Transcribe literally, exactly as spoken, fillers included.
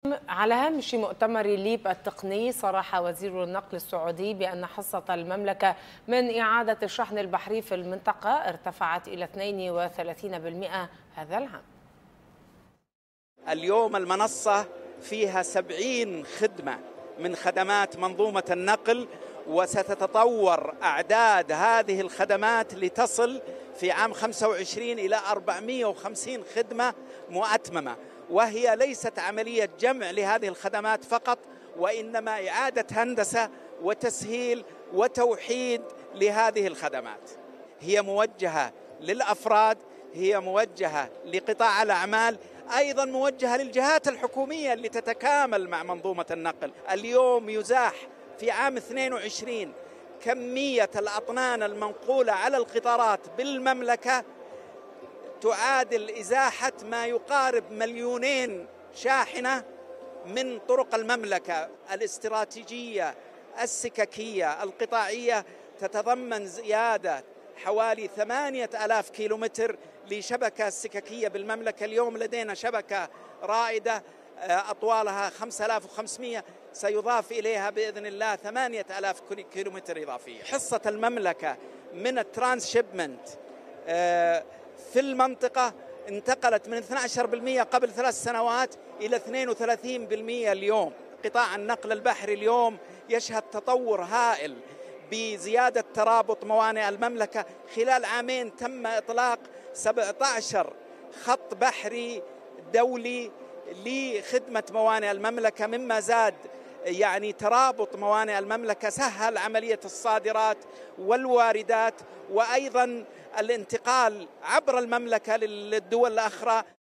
على هامش مؤتمر ليب التقني، صرح وزير النقل السعودي بأن حصة المملكة من إعادة الشحن البحري في المنطقة ارتفعت إلى اثنين وثلاثين بالمئة هذا العام. اليوم المنصة فيها سبعين خدمة من خدمات منظومة النقل، وستتطور أعداد هذه الخدمات لتصل في عام خمسة وعشرين إلى أربعمئة وخمسين خدمة مؤتممة، وهي ليست عملية جمع لهذه الخدمات فقط، وإنما إعادة هندسة وتسهيل وتوحيد لهذه الخدمات. هي موجهة للأفراد، هي موجهة لقطاع الأعمال، أيضا موجهة للجهات الحكومية اللي تتكامل مع منظومة النقل. اليوم يزاح في عام اثنين وعشرين كمية الأطنان المنقولة على القطارات بالمملكة تعادل إزاحة ما يقارب مليونين شاحنة من طرق المملكة الاستراتيجية السككية القطاعية. تتضمن زيادة حوالي ثمانية آلاف كيلومتر لشبكة سككية بالمملكة. اليوم لدينا شبكة رائدة أطوالها خمسة آلاف وخمسمئة، سيضاف إليها بإذن الله ثمانية آلاف كيلومتر إضافية. حصة المملكة من الترانس شيبمنت في المنطقة انتقلت من اثني عشر بالمئة قبل ثلاث سنوات إلى اثنين وثلاثين بالمئة اليوم. قطاع النقل البحري اليوم يشهد تطور هائل بزيادة ترابط موانئ المملكة. خلال عامين تم إطلاق سبعة عشر خط بحري دولي لخدمة موانئ المملكة، مما زاد يعني ترابط موانئ المملكة، سهل عملية الصادرات والواردات، وأيضا الانتقال عبر المملكة للدول الأخرى.